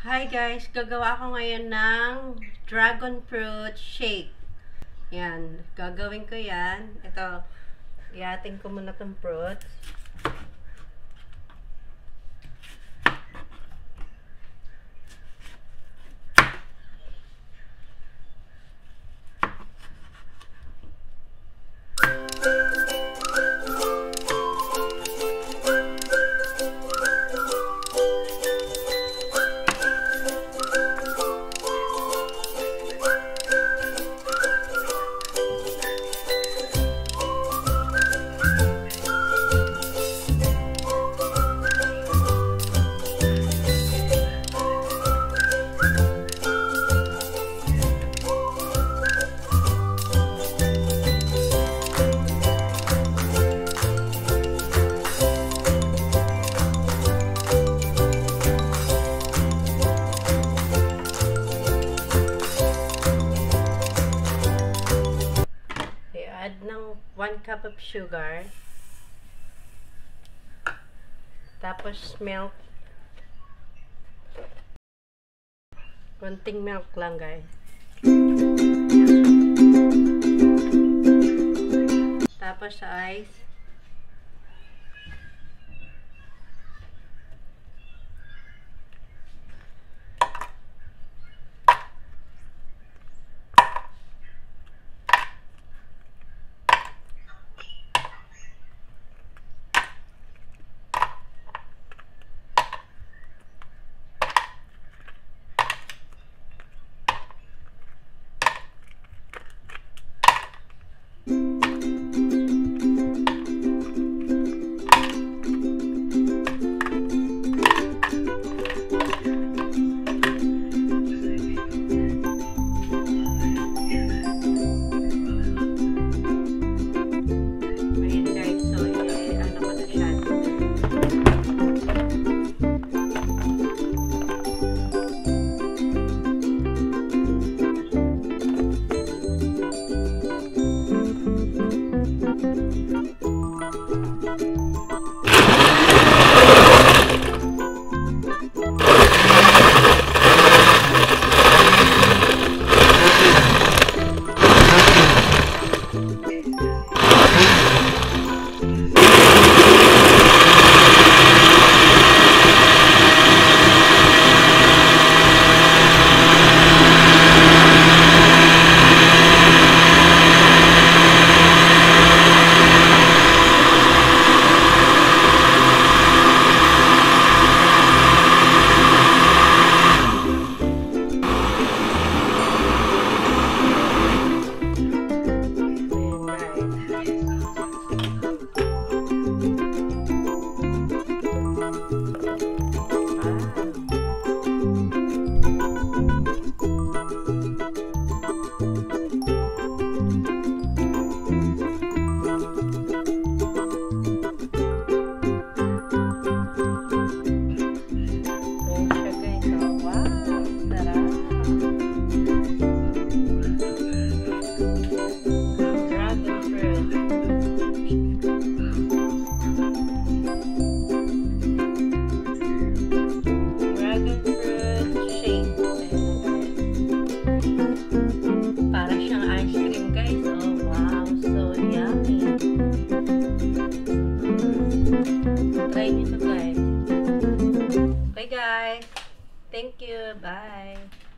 Hi guys, gagawa ako ngayon ng dragon fruit shake. Yan, gagawin ko yan. Ito, iatin ko muna itong fruits. Add ng 1 cup of sugar. Tapos milk. Konting milk lang, guys. Tapos ice. Try nyo to guys. Okay guys. Thank you. Bye.